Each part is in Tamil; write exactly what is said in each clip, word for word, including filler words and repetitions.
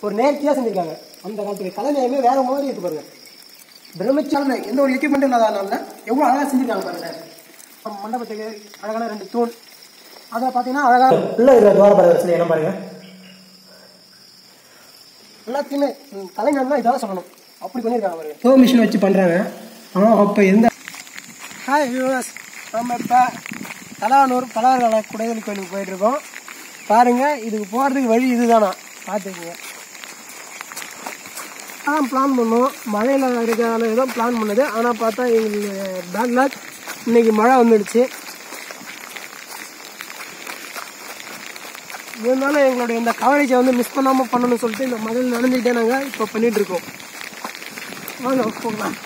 ஒரு நேர்த்தியாக செஞ்சுருக்காங்க. அந்த காலத்துக்கு கலைஞருமே வேற மாதிரி இருக்கு பாருங்க. பிரமிச்சாலுமே எந்த ஒரு எக்யூப்மெண்ட்டும் இல்லாதனால எவ்வளோ அழகாக செஞ்சுருக்காங்க பாருங்க. மண்டபத்துக்கு அழகான ரெண்டு தூண், அதை பார்த்தீங்கன்னா அழகாக உள்ள இருக்கிற துவாரபாலகர் சிலை என்ன பாருங்க. எல்லாத்தையுமே கலைஞர் தான் இதாக சொல்லணும், அப்படி பண்ணியிருக்காங்க பாருங்க. டோ மிஷின் வச்சு பண்ணுறாங்க. ஆனால் அப்போ எந்த ஹாய் வியூவர்ஸ், நம்ம இப்போ தலவானூர் பலவர்கள குடைவெளி கோயிலுக்கு போயிட்டுருக்கோம். பாருங்கள், இதுக்கு போகிறதுக்கு வழி இதுதானா பார்த்துக்குங்க. ஆ பிளான் பண்ணோம், மழையில் இருக்கிறதால ஏதோ பிளான் பண்ணது. ஆனால் பார்த்தா எங்களுக்கு பேட் லக், இன்றைக்கி மழை வந்துடுச்சு. இருந்தாலும் எங்களுடைய இந்த கவரேஜை வந்து மிஸ் பண்ணாமல் பண்ணணும்னு சொல்லிட்டு இந்த மழையில் நனைஞ்சிக்கிட்டே நாங்கள் இப்போ பண்ணிகிட்ருக்கோம். வாங்க போகலாம்.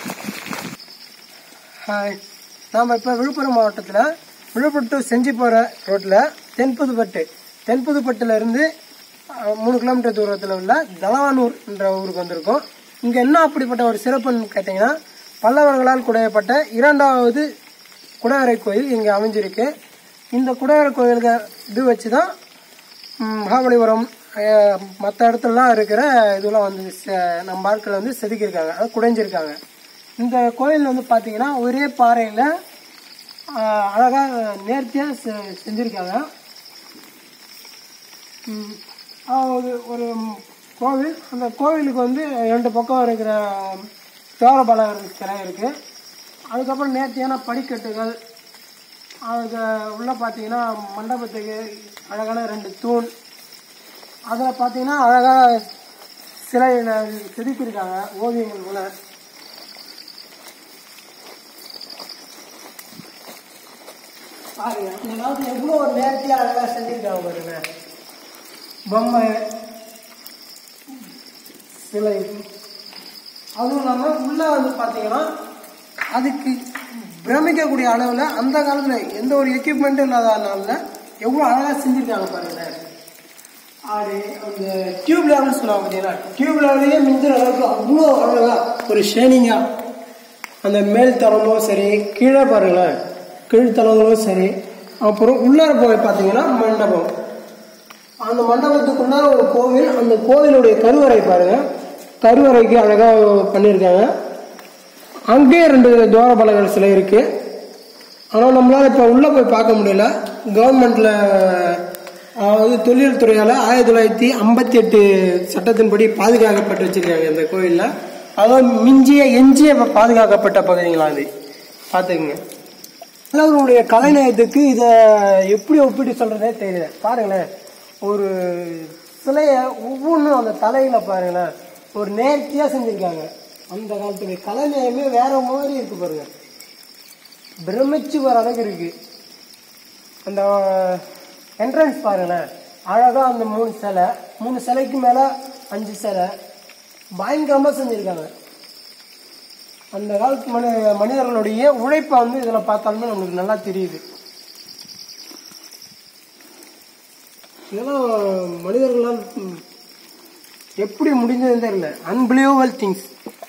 ஹாய், நாம் இப்போ விழுப்புரம் மாவட்டத்தில் விழுப்புரம் டு செஞ்சி போகிற ரோட்டில் தென்புதுப்பட்டு தென்புதுப்பட்டுலேருந்து மூணு கிலோமீட்டர் தூரத்தில் உள்ள தலவானூர் என்ற ஊருக்கு வந்திருக்கோம். இங்கே என்ன அப்படிப்பட்ட ஒரு சிறப்புன்னு கேட்டிங்கன்னா, பல்லவர்களால் குடையப்பட்ட இரண்டாவது குடைவரை கோயில் இங்கே அமைஞ்சிருக்கு. இந்த குடைவரை கோயிலுக்கு இது வச்சு தான் மகாபலிபுரம் மற்ற இடத்துலலாம் இருக்கிற இதெல்லாம் வந்து நம்ம ஆட்கள் வந்து செதுக்கியிருக்காங்க, அதாவது குடைஞ்சிருக்காங்க. இந்த கோயில் வந்து பார்த்தீங்கன்னா ஒரே பாறையில் அழகாக நேர்த்தியாக செ செஞ்சுருக்காங்க. ஒரு ஒரு கோவில், அந்த கோவிலுக்கு வந்து ரெண்டு பக்கம் இருக்கிற தலவானூர் சிலை இருக்குது. அதுக்கப்புறம் நேர்த்தியான படிக்கட்டுகள், அதுக்கு உள்ளே பார்த்தீங்கன்னா மண்டபத்துக்கு அழகான ரெண்டு தூண், அதில் பார்த்தீங்கன்னா அழகாக சிலை செதுக்கியிருக்காங்க ஓவியங்கள் கூட. பாருங்க, இந்த காலத்தில் எவ்வளோ ஒரு நேர்த்தியாக அழகாக செஞ்சுருக்காங்க பாருங்க. பொம்மை சிலை, அதுவும் இல்லாமல் உள்ளே வந்து பார்த்தீங்கன்னா அதுக்கு பிரமிக்கக்கூடிய அளவில் அந்த காலத்தில் எந்த ஒரு எக்யூப்மெண்ட்டும் இல்லாதனால எவ்வளோ அழகாக செஞ்சுருக்காங்க பாருங்க. அது அந்த டியூப் லெவல்னு சொல்லுவாங்க பார்த்தீங்கன்னா, டியூப் லெவலையே மிஞ்சிற அளவுக்கு அவ்வளோ அழகாக ஒரு ஷேனிங்காக அந்த மேல் தளமும் சரி, கீழே பாருங்களேன் கீழ்த்தளங்களும் சரி. அப்புறம் உள்ளார போய் பார்த்தீங்கன்னா மண்டபம், அந்த மண்டபத்துக்குள்ள ஒரு கோவில், அந்த கோவிலுடைய கருவறை பாருங்க, கருவறைக்கு அழகாக பண்ணியிருக்காங்க. அங்கேயே ரெண்டு துவாரபாலகர் சிலை இருக்கு. ஆனால் நம்மளால இப்போ உள்ளே போய் பார்க்க முடியல. கவர்மெண்ட்ல அதாவது தொழில் துறையால் ஆயிரத்தி தொள்ளாயிரத்தி ஐம்பத்தி எட்டு சட்டத்தின்படி பாதுகாக்கப்பட்டு வச்சிருக்காங்க இந்த கோயிலில். அதாவது மிஞ்சிய எஞ்சிய பாதுகாக்கப்பட்ட பகுதிங்களா அது பார்த்துக்குங்க. அவர்களுடைய கலைநயத்துக்கு இதை எப்படி ஒப்பிட்டு சொல்றதே தெரியல. பாருங்களேன், ஒரு சிலையை ஒவ்வொன்றும் அந்த தலையில பாருங்களேன் ஒரு நேர்த்தியா செஞ்சிருக்காங்க. அந்த காலத்துடைய கலைநயமே வேற மாதிரி இருக்கு பாருங்க, பிரமிச்சு வர அளவுக்கு இருக்கு. அந்த என்ட்ரன்ஸ் பாருங்களேன் அழகா, அந்த மூணு சிலை மூணு சிலைக்கு மேல அஞ்சு சிலை பயங்கரமா செஞ்சிருக்காங்க. அந்த காலத்து மனி மனிதர்களுடைய உழைப்பை வந்து இதில் பார்த்தாலுமே நம்மளுக்கு நல்லா தெரியுது. இதெல்லாம் மனிதர்களால் எப்படி முடிஞ்சதுன்னு தெரியல, அன்பிலீவபிள் திங்ஸ்.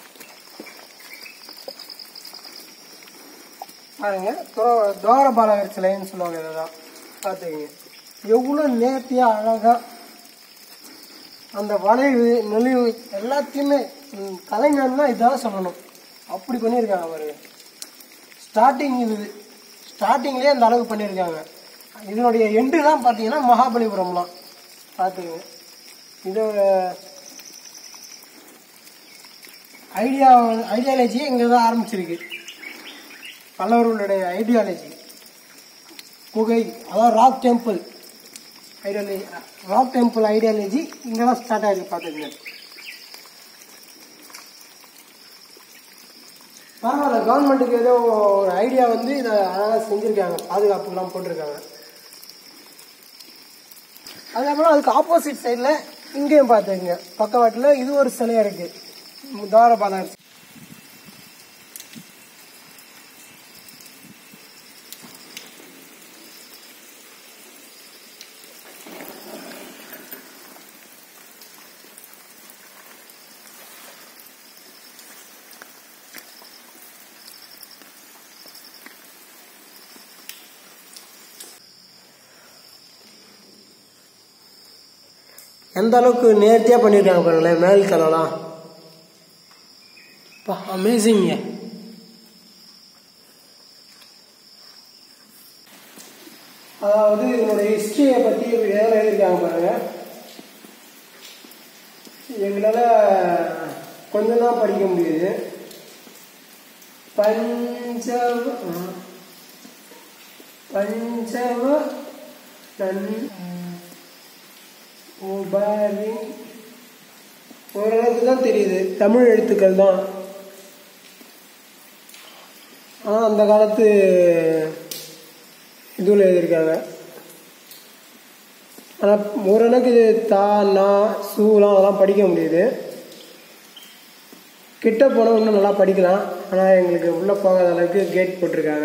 பாருங்க, துவாரபாலகர் சிலைன்னு சொல்லுவாங்க, இதெல்லாம் பார்த்துக்கங்க எவ்வளோ நேர்த்தியாக அழகா அந்த வளைவு நெளிவு எல்லாத்தையுமே கலைஞர்னா இதான் சொல்லணும், அப்படி பண்ணியிருக்காங்க பாருங்க. ஸ்டார்டிங் இது ஸ்டார்டிங்லேயே அந்த அளவுக்கு பண்ணியிருக்காங்க. இதனுடைய எண்டு தான் பார்த்தீங்கன்னா மகாபலிபுரம்லாம் பார்த்துக்கங்க. இதோட ஐடியா ஐடியாலஜி இங்கே தான் ஆரம்பிச்சிருக்கு. பல்லவர்களுடைய ஐடியாலஜி குகை, அதாவது rock temple ideology rock temple ideology இங்கே தான் ஸ்டார்ட் ஆகிருக்கு பார்த்துக்கங்க. பரவாயில்ல, கவர்மெண்ட்டுக்கு ஏதோ ஒரு ஐடியா வந்து இதை அழகாக செஞ்சுருக்காங்க, பாதுகாப்புலாம் போட்டிருக்காங்க. அதுக்கப்புறம் அதுக்கு ஆப்போசிட் சைடில் இங்கேயும் பார்த்துக்கங்க, பக்கவாட்டில் இது ஒரு சிலையாக இருக்குது, துவாரபாலகர். எந்த அளவுக்கு நேர்த்தியாக பண்ணியிருக்காங்க பாருங்களேன் மேல் கலலாம். அமேசிங்க. அதாவது இதனுடைய ஹிஸ்டரியை பற்றி வேலை எழுதியிருக்காங்க பாருங்க. எங்களால் கொஞ்சம் தான் படிக்க முடியுது. பஞ்சவ பஞ்சவ நன் உபாரி ஓரளவுக்கு தான் தெரியுது, தமிழ் எழுத்துக்கள் தான். ஆனால் அந்த காலத்து இதுல எழுதியிருக்காங்க. ஆனால் ஓரளவுக்கு இது தா நா சூலாம் அதெல்லாம் படிக்க முடியுது. கிட்ட போனால் இன்னும் நல்லா படிக்கலாம். ஆனால் எங்களுக்கு உள்ளே போகாத அளவுக்கு கேட் போட்டிருக்காங்க.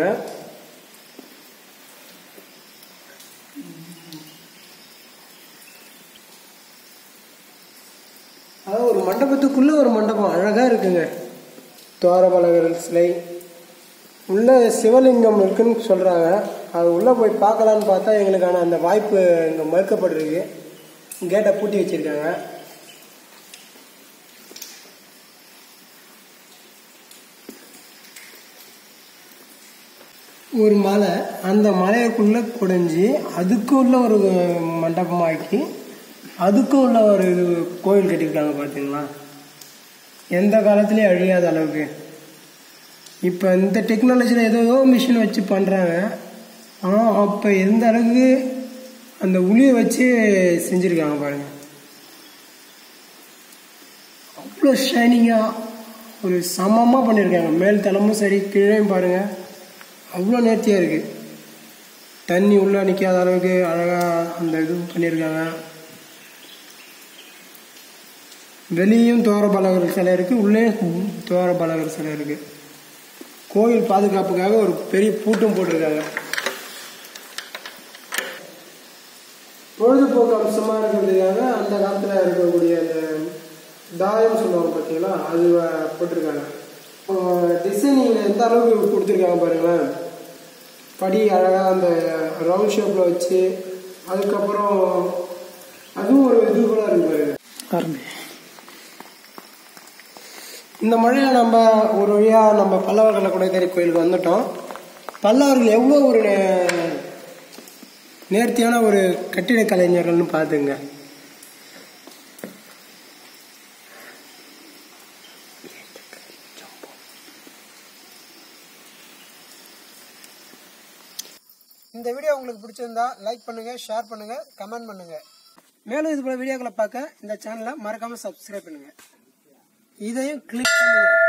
அதாவது ஒரு மண்டபத்துக்குள்ளே ஒரு மண்டபம் அழகாக இருக்குங்க. துவாரபாலகர் சிலை உள்ள சிவலிங்கம் இருக்குன்னு சொல்கிறாங்க. அது உள்ளே போய் பார்க்கலான்னு பார்த்தா எங்களுக்கான அந்த வாய்ப்பு இங்கே மறுக்கப்பட்டிருக்கு. கேட்டை பூட்டி வச்சுருக்காங்க. ஒரு மலை, அந்த மலைக்குள்ளே குடைஞ்சி அதுக்குள்ள ஒரு மண்டபமாக்கி அதுக்கும் உள்ள ஒரு இது கோயில் கட்டியிருக்காங்க. பார்த்தீங்களா, எந்த காலத்துலேயும் அழியாத அளவுக்கு. இப்போ இந்த டெக்னாலஜியில் ஏதோ ஏதோ மிஷின் வச்சு பண்ணுறாங்க. ஆனால் அப்போ எந்த அளவுக்கு அந்த உளியை வச்சு செஞ்சுருக்காங்க பாருங்கள். அவ்வளோ ஷைனிங்காக ஒரு சமமாக பண்ணியிருக்காங்க. மேல் தளமும் சரி கீழையும் பாருங்கள், அவ்வளோ நேர்த்தியாக இருக்குது. தண்ணி உள்ளே நிற்காத அளவுக்கு அழகாக அந்த இது பண்ணியிருக்காங்க. வெளியும் துவாரபாலகர் சிலை இருக்குது, உள்ளே துவாரபாலகர் சிலை இருக்குது. கோயில் பாதுகாப்புக்காக ஒரு பெரிய பூட்டும் போட்டிருக்காங்க. பொழுதுபோக்கு அம்சமாக இருக்கிறதுக்காக அந்த காலத்தில் இருக்கக்கூடிய அந்த தாயம் சொல்லுவாங்க பார்த்தீங்களா, அது போட்டிருக்காங்க. டிசைனிங் எந்த அளவுக்கு கொடுத்துருக்காங்க பாருங்களேன். படி அழகாக அந்த ரவுண்ட் ஷேப்பில் வச்சு, அதுக்கப்புறம் அதுவும் ஒரு இதுபோல இருக்கு பாருங்க. இந்த மழையில் நம்ம ஒரு வழியாக நம்ம பல்லவர்களை குடைத்தறி கோயிலுக்கு வந்துட்டோம். பல்லவர்கள் எவ்வளோ ஒரு நேர்த்தியான ஒரு கட்டிட கலைஞர்கள்னு பார்த்துங்க. இந்த வீடியோ உங்களுக்கு பிடிச்சிருந்தா லைக் பண்ணுங்க, ஷேர் பண்ணுங்க, கமெண்ட் பண்ணுங்க. மேலும் இது போல வீடியோக்களை பார்க்க இந்த சேனலை மறக்காம சப்ஸ்கிரைப் பண்ணுங்க. இதையும் கிளிக் பண்ணுங்க.